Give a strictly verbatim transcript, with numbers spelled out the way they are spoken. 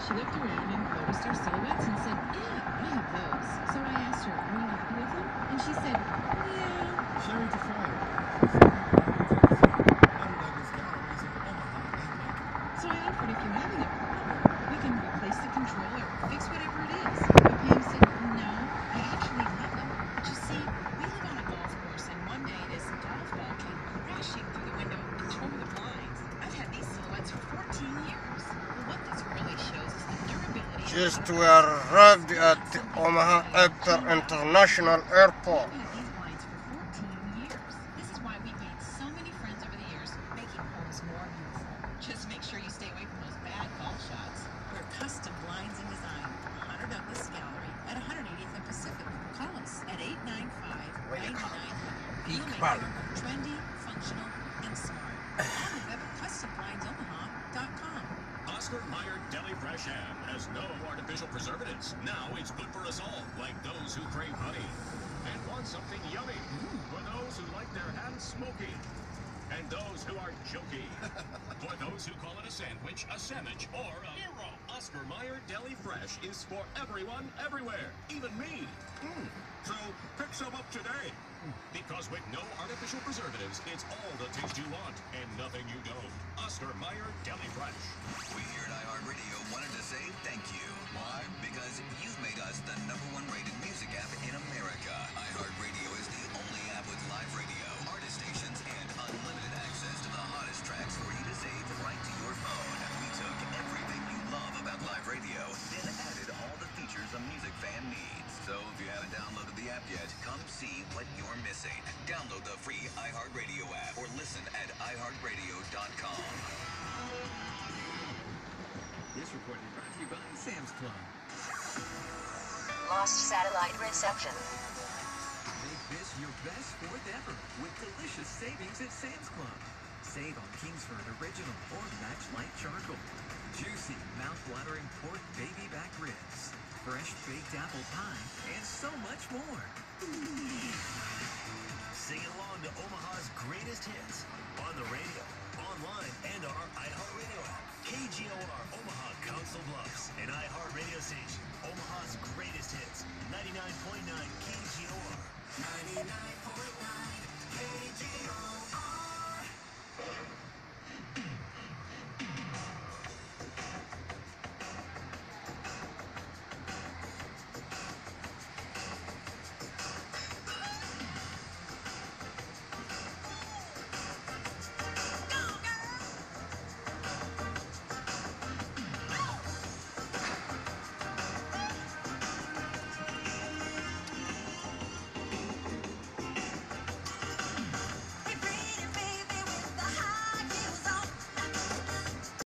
She looked around and noticed our silhouettes and said, yeah, I have those. So I asked her, are you happy with them? And she said, yeah. Sherry DeFire. Douglas Galleries of Omaha and Lincoln. So I offered, if you're having a problem, we can replace the controller, fix whatever it is. But Pam said, no, I actually love them. But you see, we live on a golf course, and one day this golf ball came crashing through the window and tore the blinds. I've had these silhouettes for fourteen years. Well, what this really shows is the durability. Just we arrived at the Omaha Ector International Airport. I've had these blinds for fourteen years. This is why we've made so many friends over the years, making homes more beautiful. Just make sure you stay away from those bad golf shots. We're custom blinds and design. Hunter Douglas Gallery at one hundred eightieth and Pacific. Call us at eight nine five, nine nine hundred. We'll make your home trendy, functional, and smart. On the web at custom blinds omaha dot com. Oscar Mayer Deli Fresh Ham has no artificial preservatives. Now it's good for us all, like those who crave honey and want something yummy. For those who like their ham smoky. And those who are jokey. For those who call it a sandwich, a sandwich, or a hero. Oscar Mayer Deli Fresh is for everyone, everywhere, even me. Mm. So pick some up today. Because with no artificial preservatives, it's all the taste you want and nothing you don't. Oscar Mayer Deli Fresh. We here at iHeartRadio wanted to say thank you. Why? Because you've made us the number one rated music app in America. iHeartRadio is the only app with live radio, artist stations, and unlimited access to the hottest tracks for you to save right to your phone. We took everything you love about live radio, then added all the features a music fan needs. So if you haven't downloaded the app yet, come see what you're missing. Download the free iHeartRadio app or listen at i heart radio dot com. This report is brought to you by Sam's Club. Lost satellite reception. Make this your best fourth ever with delicious savings at Sam's Club. Save on Kingsford Original or Match Light Charcoal. Juicy, mouth-watering pork baby back ribs. Fresh baked apple pie, and so much more. Sing along to Omaha's greatest hits on the radio, online, and our iHeartRadio app. K G O R Omaha Council Bluffs, an iHeartRadio station. Omaha's greatest hits, ninety-nine point nine K G O R. ninety-nine point nine